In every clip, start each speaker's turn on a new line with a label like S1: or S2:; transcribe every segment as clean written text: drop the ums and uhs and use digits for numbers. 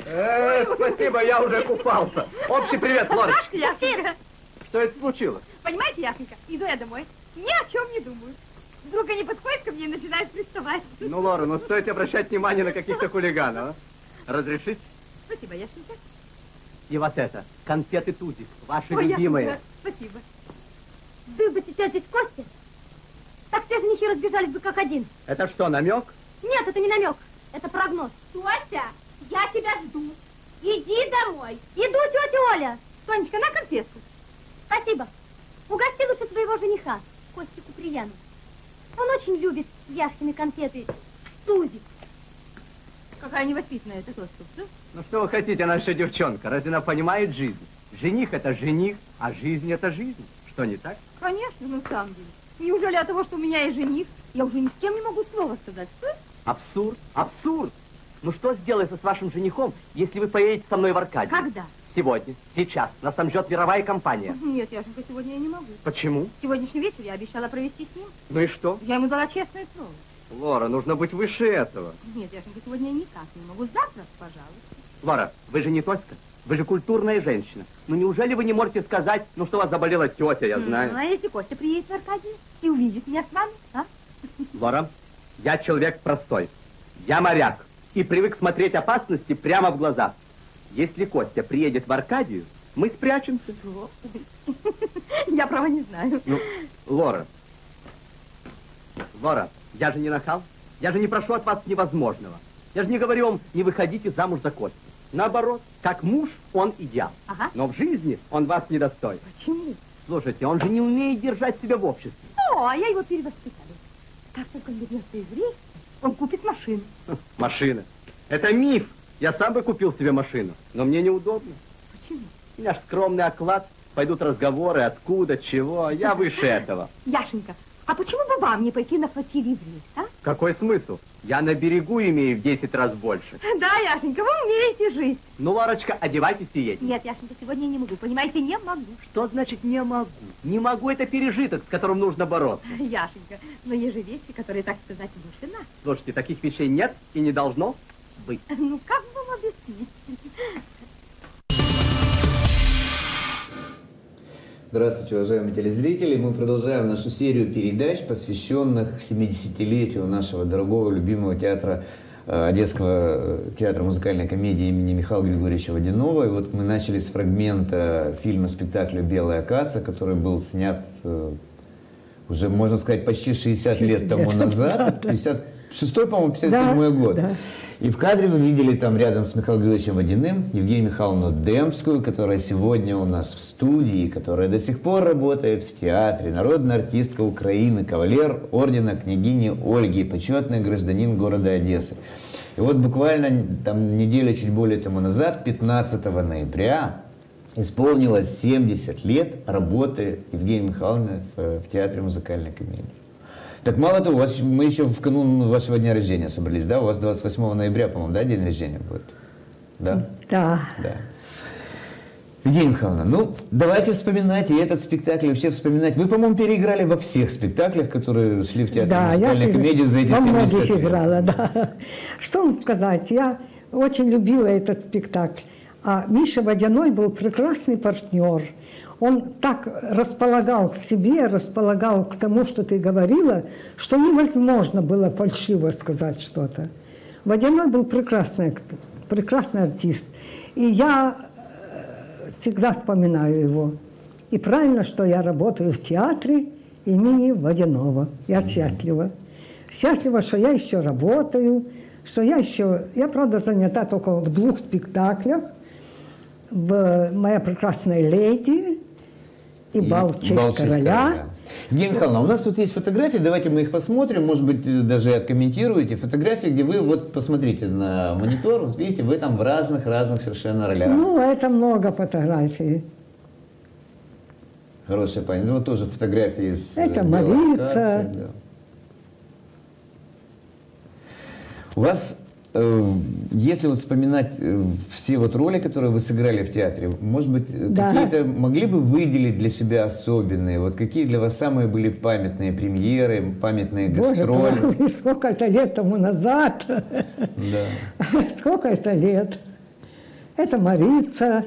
S1: Спасибо, я уже купался. Общий привет, Лорочка.
S2: Яшенька.
S1: Что это случилось?
S2: Понимаете, Яшенька, иду я домой, ни о чем не думаю. Вдруг они подходят ко мне и начинают приставать.
S1: Ну, Лора, ну стоит обращать внимание на каких-то хулиганов, а? Разрешите?
S2: Спасибо, Яшенька.
S1: И вот это, конфеты Тузик, ваши
S2: Ой,
S1: любимые.
S2: Яшенька, спасибо. Вы бы сейчас здесь Костя, так все женихи разбежались бы как один.
S1: Это что, намек?
S2: Нет, это не намек, это прогноз. Костя, я тебя жду. Иди домой. Иду, тетя Оля. Сонечка, на конфетку. Спасибо. Угости лучше своего жениха, Костю Куприяну. Он очень любит Яшкины конфеты. Тузик. Какая невоспитанная эта Костя.
S1: Ну что вы хотите, наша девчонка? Разве она понимает жизнь? Жених это жених, а жизнь это жизнь. Что, не так?
S2: Конечно, на самом деле. Неужели от того, что у меня есть жених, я уже ни с кем не могу слова сказать?
S1: Абсурд, абсурд. Ну что сделается с вашим женихом, если вы поедете со мной в Аркадию?
S2: Когда?
S1: Сегодня, сейчас. Нас там ждет мировая компания.
S2: Нет, Яшенька, сегодня я не могу.
S1: Почему?
S2: Сегодняшний вечер я обещала провести с ним.
S1: Ну и что?
S2: Я ему дала честное слово.
S1: Лора, нужно быть выше этого.
S2: Нет, Яшенька, сегодня я никак не могу. Завтра, пожалуйста.
S1: Лора, вы же не Тоська. Вы же культурная женщина. Ну неужели вы не можете сказать, ну что у вас заболела тетя, я знаю.
S2: А если Костя приедет в Аркадию и увидит меня с вами, а?
S1: Лора, я человек простой. Я моряк. И привык смотреть опасности прямо в глаза. Если Костя приедет в Аркадию, мы спрячемся.
S2: Я, право, не знаю.
S1: Ну, Лора, я же не нахал. Я же не прошу от вас невозможного. Я же не говорю вам, не выходите замуж за Костю. Наоборот, как муж, он идеал.
S2: Ага.
S1: Но в жизни он вас не достоин.
S2: Почему?
S1: Слушайте, он же не умеет держать себя в обществе.
S2: О, а я его перевоспитала. Как только он вернется из рейса, он купит машину.
S1: Машина. Это миф. Я сам бы купил себе машину, но мне неудобно.
S2: Почему?
S1: У меня ж скромный оклад. Пойдут разговоры, откуда, чего. Я выше этого.
S2: Яшенька, а почему бы вам не пойти на флотилию в рейс, а?
S1: Какой смысл? Я на берегу имею в 10 раз больше.
S2: Да, Яшенька, вы умеете жить.
S1: Ну, Ларочка, одевайтесь и едем.
S2: Нет, Яшенька, сегодня я не могу. Понимаете, не могу.
S1: Что значит не могу? Не могу, это пережиток, с которым нужно бороться.
S2: Яшенька, но есть же вещи, которые, так сказать, выше нас.
S1: Слушайте, таких вещей нет и не должно быть.
S2: Ну, как вам объяснить?
S3: Здравствуйте, уважаемые телезрители. Мы продолжаем нашу серию передач, посвященных 70-летию нашего дорогого, любимого театра, Одесского театра музыкальной комедии имени Михаила Григорьевича Водянова. И вот мы начали с фрагмента фильма-спектакля «Белая акация», который был снят уже, можно сказать, почти 60 лет тому назад. 56-й, по-моему, 57-й год. Да. И в кадре вы видели там рядом с Михаилом Григорьевичем Водяным Евгению Михайловну Демскую, которая сегодня у нас в студии, которая до сих пор работает в театре, народная артистка Украины, кавалер ордена княгини Ольги, почетный гражданин города Одессы. И вот буквально там неделю чуть более тому назад, 15 ноября, исполнилось 70 лет работы Евгении Михайловны в театре музыкальной комедии. Так мало того, мы еще в канун вашего дня рождения собрались, да? У вас 28 ноября, по-моему, да, день рождения будет? Да?
S4: Да.
S3: Да. Евгения Михайловна, ну, давайте вспоминать и этот спектакль, и вообще вспоминать. Вы, по-моему, переиграли во всех спектаклях, которые шли в театре музыкальной комедии за эти 70 лет. Да, я во многих играла, да.
S4: Что вам сказать, я очень любила этот спектакль. А Миша Водяной был прекрасный партнер. Он так располагал к себе, располагал к тому, что ты говорила, что невозможно было фальшиво сказать что-то. Водяной был прекрасный артист. И я всегда вспоминаю его. И правильно, что я работаю в театре имени Водянова. Я счастлива. Счастлива, что я еще работаю, что я, правда, занята только в 2 спектаклях. «Моя прекрасная леди» и «Бал в честь короля».
S3: Евгения Михайловна, у нас тут есть фотографии, давайте мы их посмотрим, может быть, даже откомментируете. Фотографии, где вы, вот посмотрите на монитор, вот видите, вы там в разных совершенно ролях.
S4: Ну, это много фотографий.
S3: Хорошая память. Ну, вот тоже фотографии из...
S4: Это Марица.
S3: Да. У вас... Если вот вспоминать все вот роли, которые вы сыграли в театре, может быть, какие-то могли бы выделить для себя особенные? Вот какие для вас самые были памятные премьеры, памятные гастроли?
S4: Боже, сколько это лет тому назад!
S3: Да.
S4: Сколько это лет! Это Марица.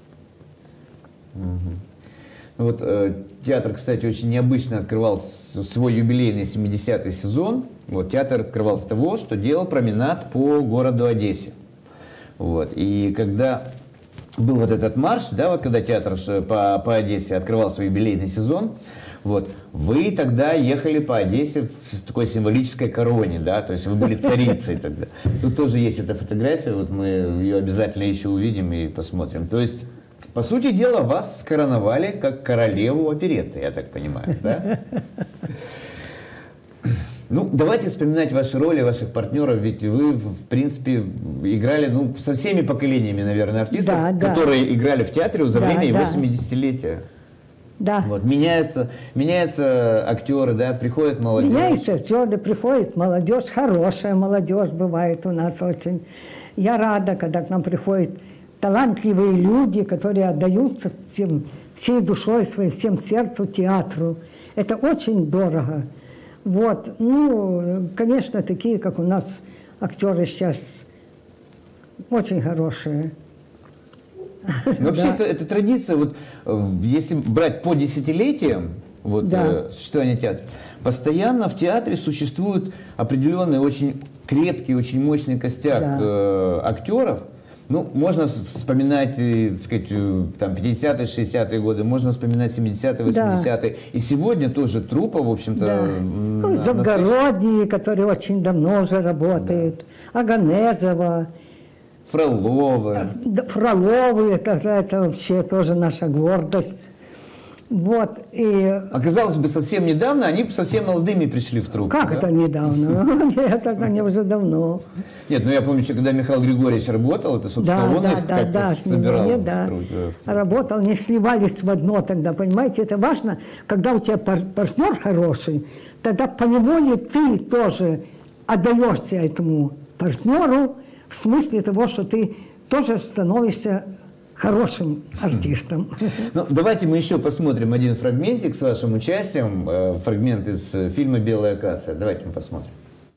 S3: Ну вот театр, кстати, очень необычно открывал свой юбилейный 70-й сезон. Вот театр открывал с того, что делал променад по городу Одессе. Вот. И когда был вот этот марш, да, вот когда театр по Одессе открывал свой юбилейный сезон, вот, вы тогда ехали по Одессе в такой символической короне, да, то есть вы были царицей тогда. Тут тоже есть эта фотография, вот мы ее обязательно еще увидим и посмотрим. То есть, по сути дела, вас короновали как королеву оперетты, я так понимаю, да? Ну, давайте вспоминать ваши роли, ваших партнеров, ведь вы, в принципе, играли, ну, со всеми поколениями, наверное, артистов,
S4: да,
S3: которые играли в театре за время его
S4: да.
S3: 70-летия.
S4: Да.
S3: Вот, меняются актеры, да, приходят молодежь.
S4: Меняются актеры, приходит молодежь, хорошая молодежь бывает у нас очень. Я рада, когда к нам приходят талантливые люди, которые отдаются всей душой своей, всем сердцу театру. Это очень дорого. Вот. Ну, конечно, такие, как у нас актеры сейчас, очень хорошие.
S3: Вообще, это традиция, вот, если брать по десятилетиям вот, существования театра, постоянно в театре существует определенный очень крепкий, очень мощный костяк актеров. Ну, можно вспоминать, так сказать, там, 50-е, 60-е годы, можно вспоминать 70-е, 80-е. И сегодня тоже труппа, в общем-то...
S4: Ну, Завгородний, который очень давно уже работает, Аганезова.
S3: Фроловы.
S4: Фроловы, это вообще тоже наша гордость. Вот, и...
S3: Оказалось бы, совсем недавно они совсем молодыми пришли в труппу.
S4: Как это недавно? Нет, они уже давно.
S3: Нет, ну я помню, еще когда Михаил Григорьевич работал, это, собственно, он их как-то собирал в труппу.
S4: Работал, не сливались в одно тогда, понимаете? Это важно, когда у тебя партнер хороший, тогда поневоле ты тоже отдаешься этому партнеру, в смысле того, что ты тоже становишься хорошим артистом.
S3: Ну, давайте мы еще посмотрим один фрагментик с вашим участием, фрагмент из фильма «Белая акация». Давайте мы посмотрим.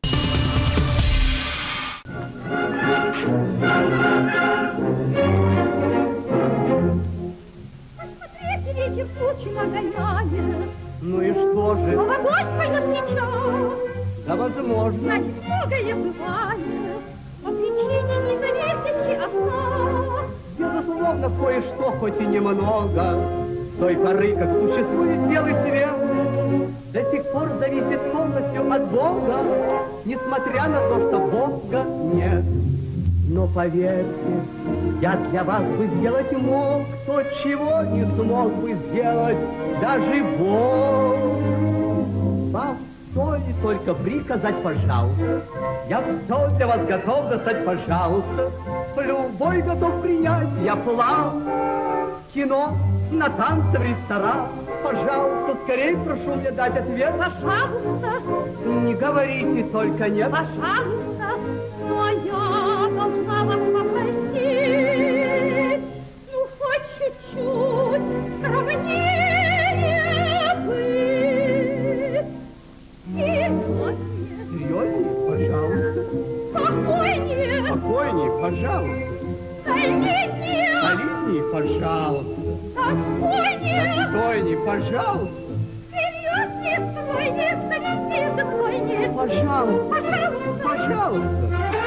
S2: Посмотрите, ветер тучи нагоняет.
S1: Ну и что же?
S2: Но в огонь пойдет сейчас.
S1: Да возможно.
S2: Значит, многое бывает по причине независящей от нас.
S1: Безусловно, кое-что, хоть и немного, с той поры, как существует белый свет, до сих пор зависит полностью от Бога, несмотря на то, что Бога нет. Но поверьте, я для вас бы сделать мог то, чего не смог бы сделать даже Бог. Вам стоит только приказать, пожалуйста. Я все для вас готов достать, пожалуйста. Любой готов принять, я план. Кино, на танцы, в ресторан. Пожалуйста, скорее прошу мне дать ответ.
S2: Пожалуйста.
S1: Не говорите только нет.
S2: Пожалуйста. Но я должна вас попросить, ну, хоть чуть-чуть сравнение быть. Серьезнее.
S1: Серьезнее, пожалуйста.
S2: Спокойнее.
S1: Спокойнее, пожалуйста.
S2: Солиднее.
S1: Солиднее, пожалуйста.
S2: Достойнее.
S1: Достойнее, пожалуйста.
S2: Серьезнее, стройнее, солиднее, достойнее.
S1: Пожалуйста.
S2: Пожалуйста.
S1: Пожалуйста.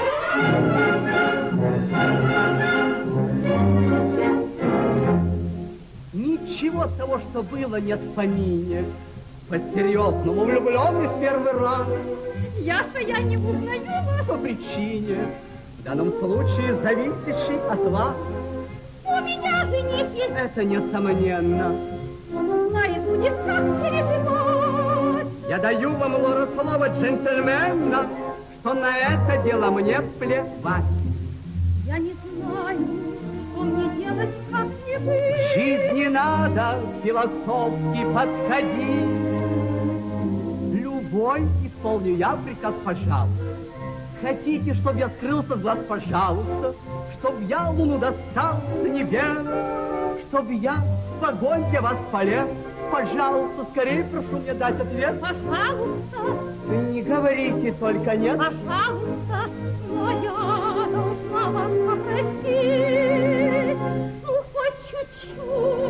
S1: Ничего того, что было, нет в помине. По-серьезному влюбленный в первый раз.
S2: Яша, я не узнаю вас.
S1: По причине, в данном случае, зависящей от вас.
S2: У меня жених есть.
S1: Это несомненно.
S2: Он узнает, будет как переживать.
S1: Я даю вам, Лора, слово джентльмена, что на это дело мне плевать.
S2: Я не знаю, что мне делать, как не быть.
S1: В жизни надо философски подходить. Любой исполню я приказ, пожалуйста. Хотите, чтобы я скрылся с глаз, пожалуйста. Чтоб я луну достал с небес. Чтоб я в огонь для вас полез. Пожалуйста, скорее прошу мне дать ответ.
S2: Пожалуйста.
S1: Вы не говорите только нет.
S2: Пожалуйста, но я должна вас попросить.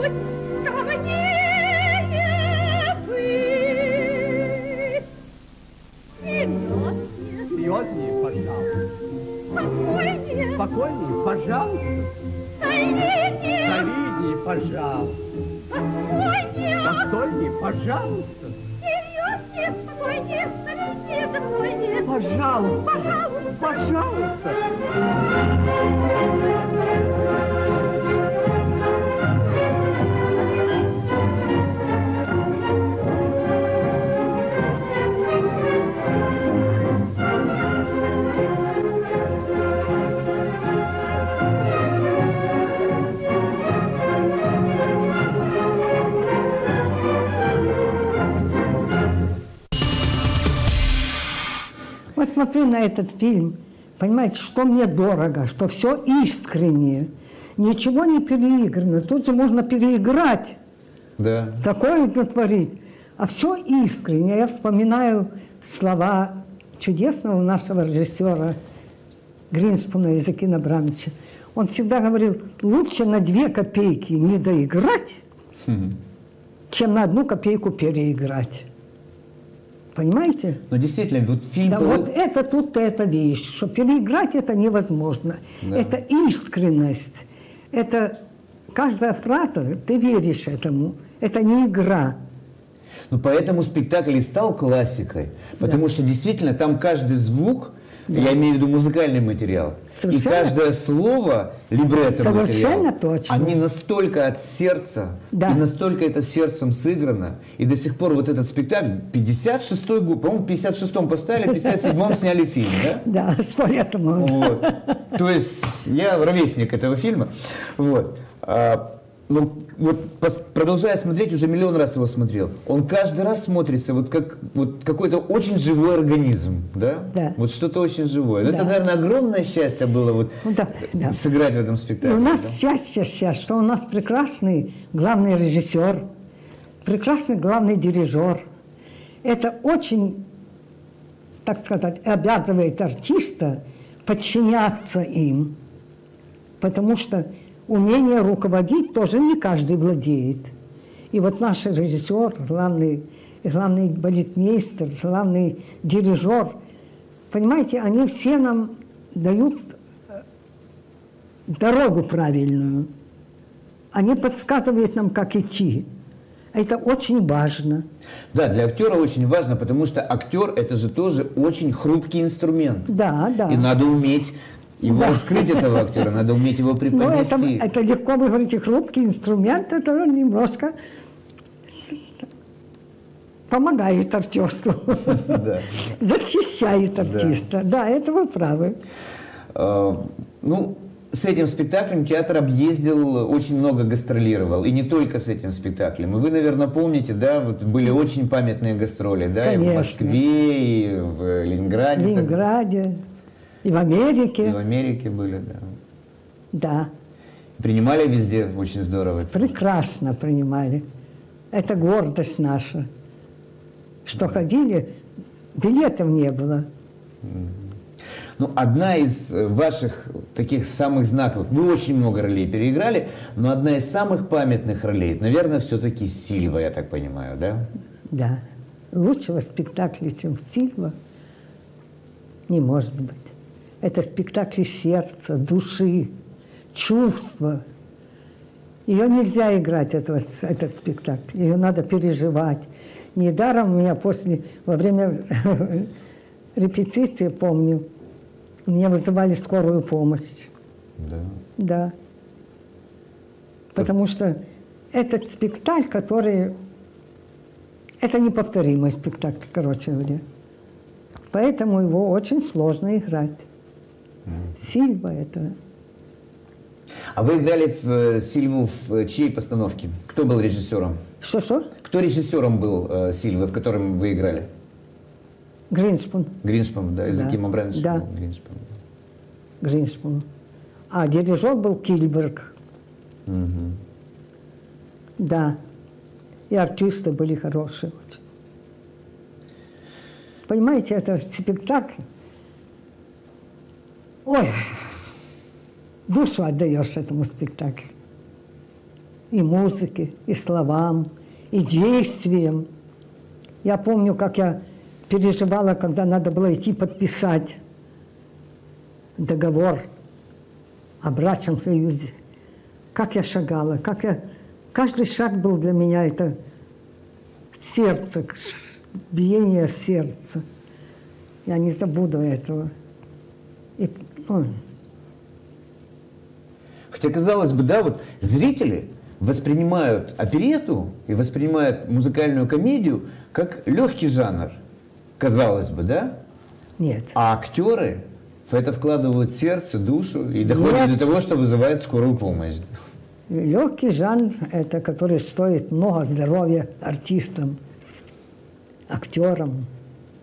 S2: пусть скромнее быть. Серьезнее.
S1: Серьезнее, пожалуйста.
S2: Спокойнее.
S1: Спокойнее, пожалуйста.
S2: Солиднее.
S1: Солиднее, пожалуйста.
S2: Достойнее.
S1: Достойнее, пожалуйста.
S2: Серьезнее, спокойнее, солиднее, достойнее.
S1: Пожалуйста.
S2: Пожалуйста.
S1: Пожалуйста.
S4: Вот смотрю на этот фильм, понимаете, что мне дорого, что все искреннее, ничего не переиграно. Тут же можно переиграть,
S3: Да.
S4: такое натворить. А все искренне. Я вспоминаю слова чудесного нашего режиссера Гринспуна Иозакина Абрамовича. Он всегда говорил, лучше на 2 копейки не доиграть, чем на 1 копейку переиграть. Понимаете?
S3: Но действительно, вот фильм...
S4: Да, вот это тут эта вещь, что переиграть это невозможно.
S3: Да.
S4: Это искренность, это каждая фраза, ты веришь этому, это не игра.
S3: Ну, поэтому спектакль и стал классикой, потому что действительно там каждый звук, я имею в виду музыкальный материал,
S4: Совершенно.
S3: и каждое слово, либретто
S4: Совершенно
S3: материал,
S4: точно.
S3: они настолько от сердца,
S4: Да.
S3: и настолько это сердцем сыграно, и до сих пор вот этот спектакль, 56-й год, по-моему, в 56-м поставили, в 57-м сняли фильм, да?
S4: Да, 100 лет тому.
S3: Вот. То есть я ровесник этого фильма. Вот. Ну, вот продолжая смотреть, уже миллион раз его смотрел. Он каждый раз смотрится вот как вот какой-то очень живой организм, да?
S4: Да.
S3: Вот что-то очень живое. Но
S4: Да.
S3: это, наверное, огромное счастье было вот
S4: Да, да.
S3: сыграть в этом
S4: И
S3: спектакле.
S4: у нас
S3: да?
S4: счастье сейчас, что у нас прекрасный главный режиссер, прекрасный главный дирижер. Это очень, так сказать, обязывает артиста подчиняться им, потому что умение руководить тоже не каждый владеет. И вот наш режиссер, главный балетмейстер, главный дирижер, понимаете, они все нам дают дорогу правильную. Они подсказывают нам, как идти. Это очень важно.
S3: Да, для актера очень важно, потому что актер это же тоже очень хрупкий инструмент.
S4: Да, да.
S3: И надо уметь его
S4: Да.
S3: раскрыть, этого актера, надо уметь его
S4: Но
S3: преподнести.
S4: это легко, вы говорите, хрупкий инструмент, это немножко помогает артисту,
S3: Да.
S4: защищает артиста. Да, это вы правы.
S3: Ну, с этим спектаклем театр объездил, очень много гастролировал. И не только с этим спектаклем. И вы, наверное, помните, да, вот были очень памятные гастроли, да, и в
S4: Конечно.
S3: Москве, и в Ленинграде.
S4: В Ленинграде, и в Америке.
S3: И в Америке были, да.
S4: Да,
S3: Принимали везде очень здорово.
S4: прекрасно принимали. Это гордость наша. Что ходили, билетов не было.
S3: Ну, одна из ваших таких самых знаковых, вы очень много ролей переиграли, но одна из самых памятных ролей, наверное, все-таки Сильва, я так понимаю, да?
S4: Да. Лучшего спектакля, чем Сильва, не может быть. Это спектакль сердца, души, чувства. Ее нельзя играть, этот спектакль. Ее надо переживать. Недаром у меня во время репетиции, помню, меня вызывали скорую помощь.
S3: Да.
S4: Да. Потому что этот спектакль, это неповторимый спектакль, короче говоря. Поэтому его очень сложно играть. Сильва это...
S3: А вы играли в Сильву в чьей постановке? Кто был режиссером?
S4: Что?
S3: Кто режиссером был Сильвы, в котором вы играли?
S4: Гринспун.
S3: Гринспун, да, Иозаким Абрамович
S4: Да.
S3: был Гринспун.
S4: Гринспун. А дирижер был Кильберг.
S3: Мгм.
S4: Да. И артисты были хорошие очень. Понимаете, это спектакль. Ой, душу отдаешь этому спектаклю. и музыке, и словам, и действиям. Я помню, как я переживала, когда надо было идти подписать договор о брачном союзе. Как я шагала, каждый шаг был для меня это сердце, биение сердца. Я не забуду этого.
S3: Хотя, казалось бы, да, вот зрители воспринимают оперетту и воспринимают музыкальную комедию как легкий жанр, казалось бы, да?
S4: Нет.
S3: А актеры в это вкладывают сердце, душу и доходят до того, что вызывает скорую помощь.
S4: Легкий жанр – это который стоит много здоровья артистам, актерам.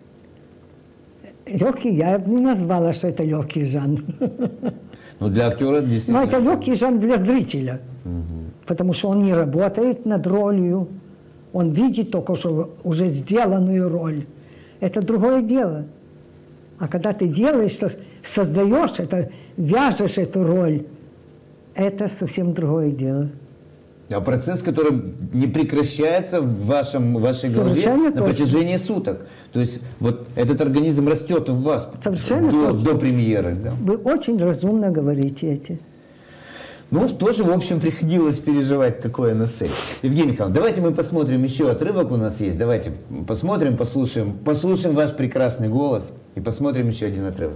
S4: Легкий, я бы не назвала, что это легкий жанр.
S3: Ну, для актера действительно.
S4: Но это легкий жанр для зрителя, потому что он не работает над ролью, он видит только что уже сделанную роль. Это другое дело. А когда ты делаешь, создаешь это, вяжешь эту роль, это совсем другое дело.
S3: А процесс, который не прекращается в вашей голове на протяжении суток. То есть вот этот организм растет в вас до премьеры. Да?
S4: Вы очень разумно говорите эти.
S3: Ну, тоже, в общем, приходилось переживать такое на сцене. Евгений Михайлович, давайте мы посмотрим еще отрывок у нас есть. Давайте посмотрим, послушаем ваш прекрасный голос и посмотрим еще один отрывок.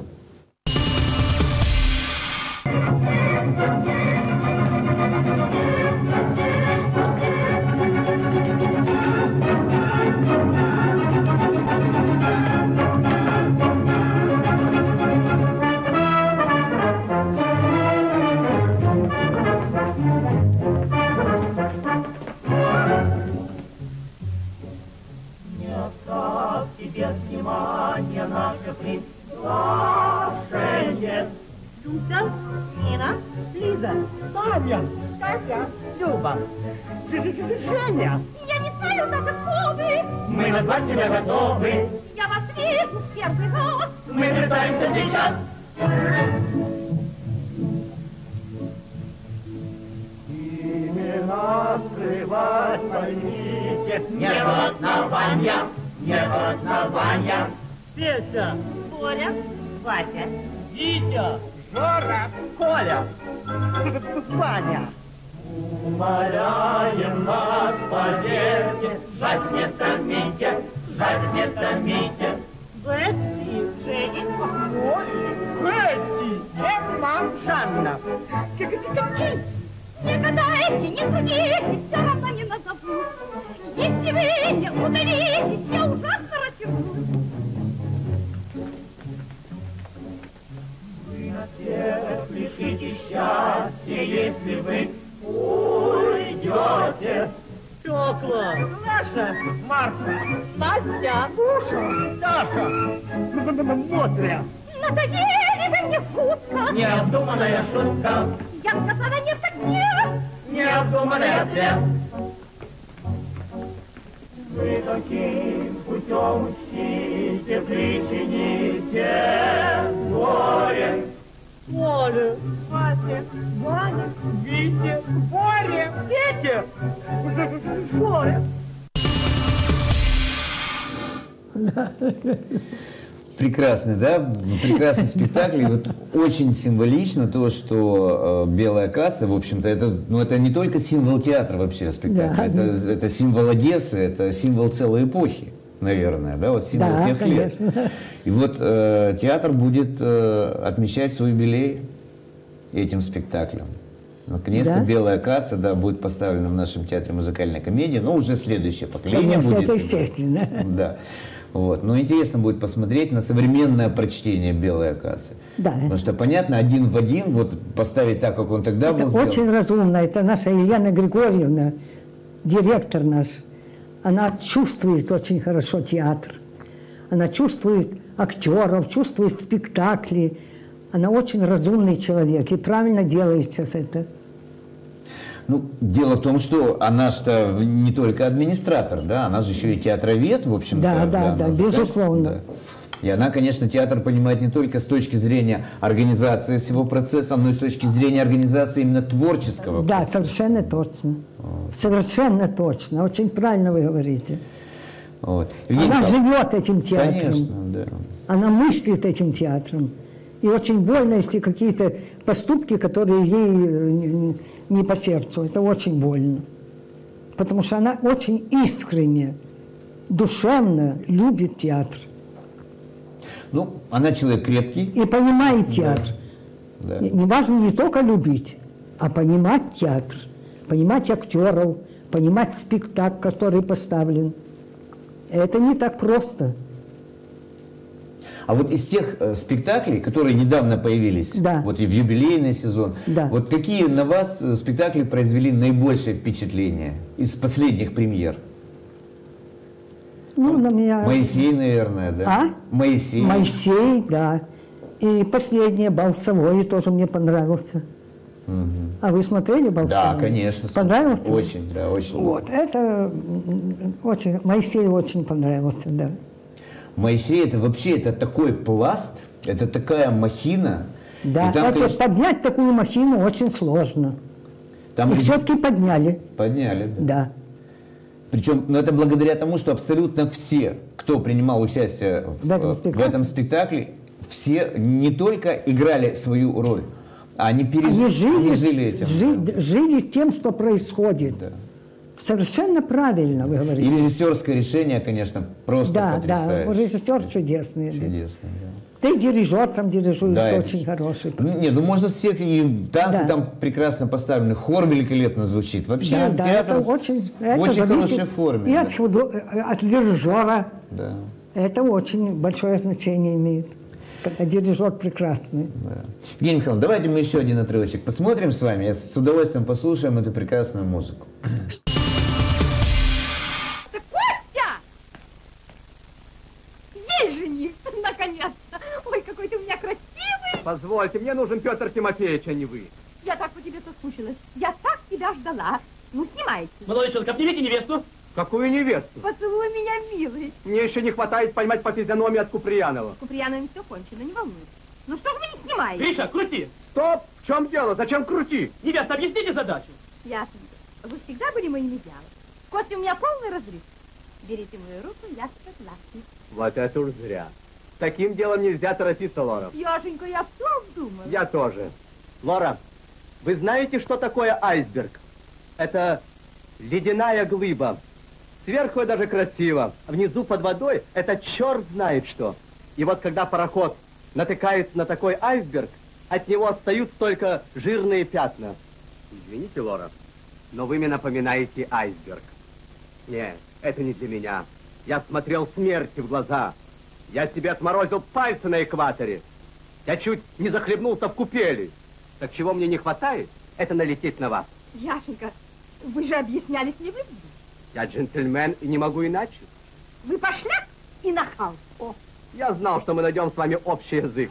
S5: Люся, Нина, Лиза, Таня, Катя, Люба, Женя.
S2: Я не знаю даже, кто вы.
S5: Мы назвать тебя готовы.
S2: Я вас вижу в первый раз.
S5: Мы рождаемся сейчас. Имена скрывать поймите. Нет основания, нет основания. Петя,
S2: Боря,
S5: Вася, Витя, Жора, Коля, Ваня. Умоляем нас, поверьте, жаль не томите, жаль не томите. Бетти, Женя, Молли, Кэти, Эмма, Жанна.
S2: не гадайте, не трудитесь, все равно не назову. Если вы не удалитесь, я ужасно растержусь.
S5: Вы на всех лишите счастья, если вы уйдете. Стекла, Наша, Марта, Настя, Уша, Даша, Мотря.
S2: Надоели вы мне шутка.
S5: Необдуманная шутка.
S2: Я сказала нет, так нет.
S5: Необдуманный ответ. Вы таким путем мстите, причините горе. Коля, Вася, Ваня, Витя, Боря, Петя, Боря.
S3: Прекрасный, да? Прекрасный спектакль. И вот очень символично то, что «Белая касса», в общем-то, это не только символ театра вообще спектакля, да, это символ Одессы, это символ целой эпохи, наверное, да, вот символ тех лет. И вот театр будет отмечать свой юбилей этим спектаклем. Наконец-то «Белая касса», да, будет поставлена в нашем театре музыкальной комедии, но уже следующее поколение будет.
S4: Это естественно.
S3: Да. Вот. Но интересно будет посмотреть на современное прочтение «Белой кассы».
S4: Да.
S3: Потому что, понятно, один в один, вот поставить так, как он тогда был сделан.
S4: Очень разумно. Это наша Елена Григорьевна, директор наш. Она чувствует очень хорошо театр. Она чувствует актеров, чувствует спектакли. Она очень разумный человек и правильно делает сейчас это.
S3: Ну, дело в том, что она же не только администратор, да, она же еще и театровед, в общем-то.
S4: Да, безусловно.
S3: Да. И она, конечно, театр понимает не только с точки зрения организации всего процесса, но и с точки зрения организации именно творческого
S4: Да,
S3: процесса.
S4: совершенно точно. Совершенно точно. Очень правильно вы говорите.
S3: Вот. Евгений
S4: Она
S3: Михайлович,
S4: живет этим театром.
S3: Конечно, да.
S4: Она мыслит этим театром. И очень больно, если какие-то поступки, которые ей не по сердцу. Это очень больно. Потому что она очень искренне, душевно любит театр.
S3: Ну, она человек крепкий.
S4: И понимает театр.
S3: Да.
S4: Не важно не только любить, а понимать театр, понимать актеров, понимать спектакль, который поставлен. Это не так просто.
S3: А вот из тех спектаклей, которые недавно появились,
S4: Да.
S3: вот и в юбилейный сезон,
S4: Да.
S3: вот какие на вас спектакли произвели наибольшее впечатление из последних премьер?
S4: Ну, на меня...
S3: Моисей, наверное, да?
S4: А?
S3: Моисей.
S4: Моисей, да. И последнее, «Балсовой» тоже мне понравился.
S3: Мгм.
S4: А вы смотрели «Балсовой»?
S3: Да, конечно.
S4: Понравился?
S3: Очень, да, очень.
S4: Вот, это очень... Моисей очень понравился, да.
S3: Моисей это вообще это такой пласт, это такая махина.
S4: Да,
S3: И там,
S4: это
S3: конечно,
S4: поднять такую махину очень сложно.
S3: там
S4: И все-таки подняли,
S3: подняли, да.
S4: да.
S3: Причем, ну, это благодаря тому, что абсолютно все, кто принимал участие в этом спектакле, все не только играли свою роль, а они пережили этим.
S4: Жили тем, что происходит.
S3: Да.
S4: Совершенно правильно вы
S3: И
S4: говорите.
S3: режиссерское решение, конечно, просто
S4: Да,
S3: потрясающее.
S4: да, режиссер чудесный. Да.
S3: Чудесный, да.
S4: Да и дирижер там дирижует
S3: Да,
S4: очень хороший.
S3: Ну, не, ну можно всех, и танцы
S4: Да.
S3: там прекрасно поставлены, хор великолепно звучит. Вообще
S4: Да, да,
S3: театр
S4: это очень,
S3: в
S4: это
S3: очень
S4: зависит
S3: хорошей форме.
S4: И
S3: да.
S4: от дирижера.
S3: Да,
S4: Это очень большое значение имеет. Когда дирижер прекрасный.
S3: да. Евгений Михайлович, давайте мы еще один отрывочек посмотрим с вами. Я с удовольствием послушаем эту прекрасную музыку.
S2: Костя! Есть жених, наконец-то! Ой, какой ты у меня красивый!
S1: Позвольте, мне нужен Петр Тимофеевич, а не вы.
S2: Я так по тебе соскучилась. Я так тебя ждала. Ну, снимайте.
S5: Молодой человек, обнимите невесту.
S1: Какую невесту?
S2: Поцелуй меня, милый.
S1: Мне еще не хватает поймать по физиономии от Куприянова.
S2: С Куприяновым все кончено, не волнуйся. Ну что ж вы не снимаете?
S5: Гриша, крути.
S1: Стоп! В чем дело? Зачем крутить?
S5: Невеста, объясните задачу.
S2: Ясненько. Вы всегда были моим идеалом. Костя, у меня полный разрыв. Берите мою руку, я согласна.
S1: Вот это уж зря. С таким делом нельзя торопиться, Лора.
S2: Яшенька, я все обдумала.
S1: Я тоже. Лора, вы знаете, что такое айсберг? Это ледяная глыба. Сверху даже красиво. Внизу под водой это черт знает что. И вот когда пароход натыкается на такой айсберг, от него остаются только жирные пятна. Извините, Лора, но вы мне напоминаете айсберг. Нет, это не для меня. Я смотрел смерти в глаза. Я себе отморозил пальцы на экваторе. Я чуть не захлебнулся в купели. Так чего мне не хватает, это налететь на вас.
S2: Яшенька, вы же объяснялись не в любви.
S1: Я джентльмен и не могу иначе.
S2: Вы пошляк и нахал.
S1: О, я знал, что мы найдем с вами общий язык.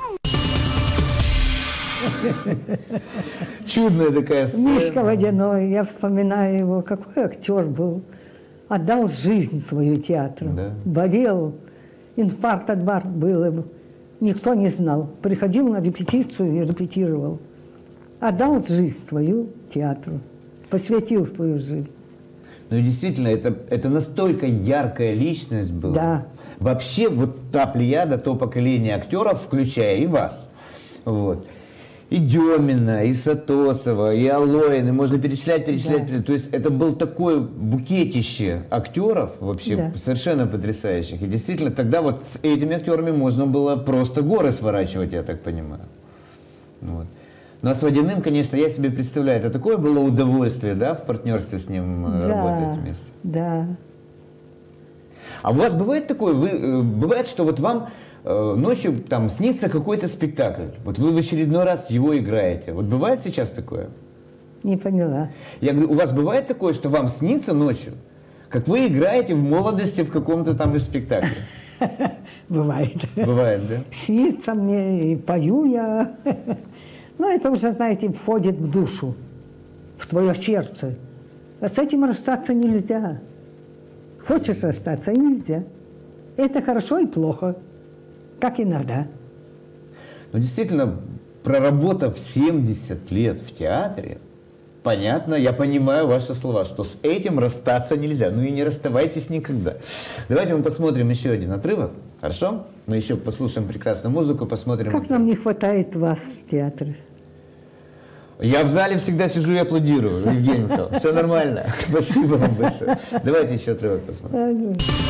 S3: Чудная такая сцена.
S4: Мишка Водяной, я вспоминаю его, какой актер был. Отдал жизнь свою театру.
S3: Да.
S4: Болел. Инфаркт от бар был ему. Никто не знал. Приходил на репетицию и репетировал. Отдал жизнь свою театру. Посвятил свою жизнь.
S3: Ну и действительно, это настолько яркая личность была.
S4: Да.
S3: Вообще, вот та плеяда, то поколение актеров, включая и вас. Вот. И Демина, и Сатосова, и Алоин, и можно перечислять.
S4: Да.
S3: То есть это был такое букетище актеров, вообще
S4: Да.
S3: совершенно потрясающих. И действительно, тогда вот с этими актерами можно было просто горы сворачивать, я так понимаю. Вот. Ну а с Водяным, конечно, я себе представляю, это такое было удовольствие, да, в партнерстве с ним работать вместе.
S4: Да.
S3: А у вас бывает такое, бывает, что вот вам ночью там снится какой-то спектакль, вот вы в очередной раз его играете. Вот бывает сейчас такое?
S4: Не поняла.
S3: Я говорю, у вас бывает такое, что вам снится ночью, как вы играете в молодости в каком-то там из спектакле?
S4: Бывает.
S3: Бывает, да?
S4: Снится мне, и пою я. Но это уже, знаете, входит в душу, в твое сердце. А с этим расстаться нельзя. Хочешь расстаться, и нельзя. Это хорошо и плохо. как иногда.
S3: Ну, действительно, проработав 70 лет в театре, понятно, я понимаю ваши слова, что с этим расстаться нельзя. Ну и не расставайтесь никогда. Давайте мы посмотрим еще один отрывок, хорошо? Мы еще послушаем прекрасную музыку, посмотрим.
S4: Как нам не хватает вас в театре.
S3: Я в зале всегда сижу и аплодирую, Евгений Михайлович. Все нормально. Спасибо вам большое. Давайте еще отрывок посмотрим.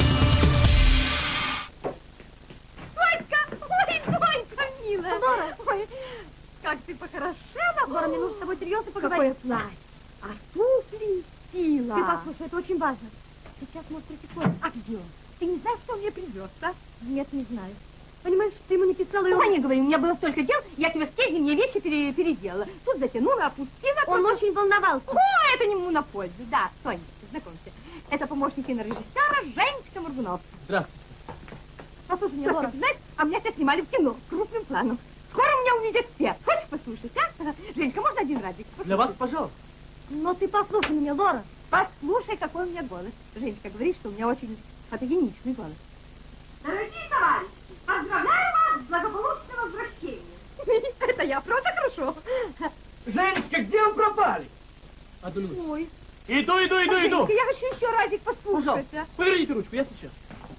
S2: Как ты похорошела, Лора, мне нужно с тобой серьезно поговорить. Какое платье? А туфли сила. Ты послушай, это очень важно. Сейчас может прийти Коля. А где он? Ты не знаешь, что он мне привез, а? Нет, не знаю. Понимаешь, ты ему не писала, и он... не говори, у меня было столько дел, я тебе все дни мне вещи переделала. Тут затянула, опустила. Он очень волновался. О, это не ему на пользу. Да, Сонечка, знакомься. Это помощник кинорежиссера Женечка Моргуновская.
S1: Здравствуйте.
S2: Послушай меня, Лора, ты знаешь, а меня сейчас снимали в кино, крупным планом. Скоро меня увидят все. Хочешь послушать, а? Женечка, можно один разик? Послушай.
S1: Для вас, пожалуйста.
S2: Но ты послушай меня, Лора. Послушай, какой у меня голос. Женечка говорит, что у меня очень фотогеничный голос. Дорогие товарищи, поздравляю вас с благополучным возвращением. Это я, правда хорошо?
S1: Женечка, где вы пропали? Одну минуту.
S2: Ой.
S1: Иду.
S2: Женечка, я хочу еще разик послушать.
S1: Пожалуйста, подержите ручку, я сейчас.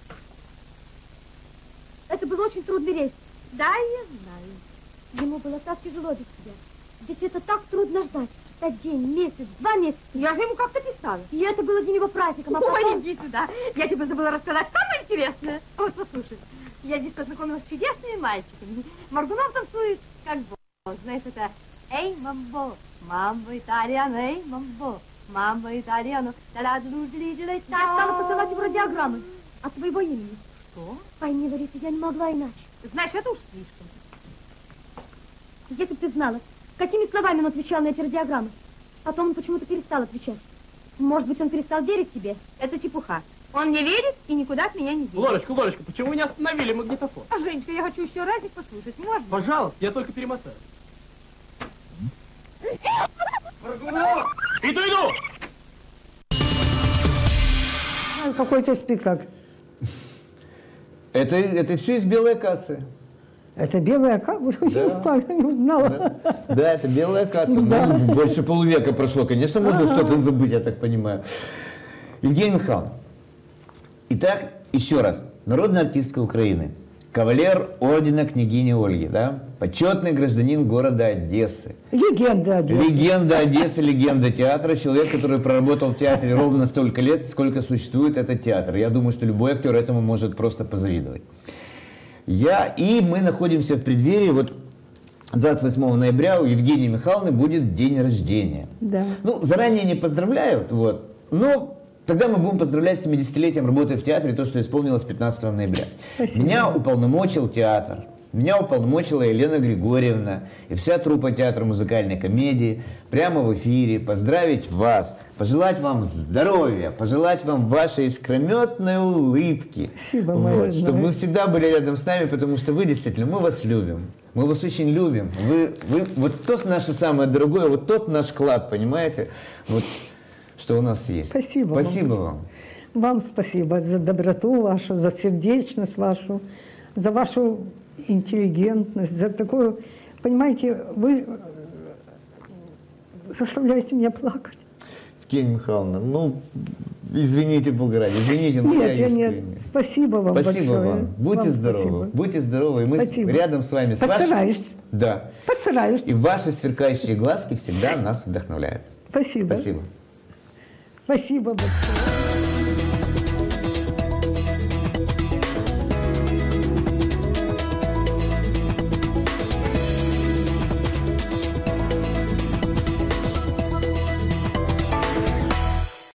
S2: Это был очень трудный рейс. Да, я знаю. Ему было так тяжело без тебя. Ведь это так трудно ждать. День, месяц, 2 месяца. Я же ему как-то писала. И это было для него праздником. А потом... иди сюда. Я тебе забыла рассказать самое интересное. Вот, послушай. Я здесь познакомилась с чудесными мальчиками. Моргунов танцует как бог. Знаешь, это «Эй, мамбо, мамбо итальяно, эй, мамбо, мамбо итальяно». Я стала посылать его радиограммы от своего имени. Что? Пойми, Лариса, я не могла иначе. Знаешь, это уж слишком. Если бы ты знала, какими словами он отвечал на эти радиограммы. Потом он почему-то перестал отвечать. Может быть, он перестал верить тебе? Это чепуха. Он не верит и никуда от меня не денется.
S1: Лорочка, почему вы не остановили магнитофон?
S2: А, Женечка, я хочу еще разик послушать. Можно?
S1: Пожалуйста, я только перемотаю. Моргунов! Иду!
S4: Какой-то спектакль.
S3: Это все из белой кассы.
S4: Это белая касса? Я не узнала.
S3: Да, это белая касса. Ну, больше полувека прошло. Конечно, можно что-то забыть, я так понимаю. Евгений Михайлович. Итак, еще раз. Народная артистка Украины. Кавалер ордена княгини Ольги. Да? Почетный гражданин города Одессы.
S4: Легенда Одессы.
S3: Легенда Одессы, легенда театра. Человек, который проработал в театре ровно столько лет, сколько существует этот театр. Я думаю, что любой актер этому может просто позавидовать. И мы находимся в преддверии, вот 28 ноября у Евгении Михайловны будет день рождения.
S4: Да.
S3: Ну, заранее не поздравляют, вот, но тогда мы будем поздравлять с 70-летием работы в театре, то, что исполнилось 15 ноября.
S4: Спасибо.
S3: Меня уполномочил театр, меня уполномочила Елена Григорьевна и вся труппа театра музыкальной комедии прямо в эфире поздравить вас, пожелать вам здоровья, пожелать вам вашей искрометной улыбки.
S4: Спасибо,
S3: вот, чтобы вы всегда были рядом с нами, потому что вы действительно, мы вас любим. Мы вас очень любим. Вы вот то наше самое дорогое, вот тот наш клад, понимаете, вот, что у нас есть.
S4: Спасибо.
S3: Спасибо вам.
S4: Вам спасибо за доброту вашу, за сердечность вашу, за вашу интеллигентность, за такую, понимаете, вы заставляете меня плакать.
S3: Евгения Михайловна, ну, извините, Бога ради, извините, но я искренне.
S4: Нет, спасибо вам
S3: спасибо
S4: большое.
S3: вам. Будьте здоровы.
S4: Спасибо.
S3: Будьте здоровы. И мы рядом с вами.
S4: Постараюсь.
S3: Да.
S4: Постараюсь.
S3: И ваши сверкающие глазки всегда нас вдохновляют.
S4: Спасибо.
S3: Спасибо.
S4: Спасибо большое.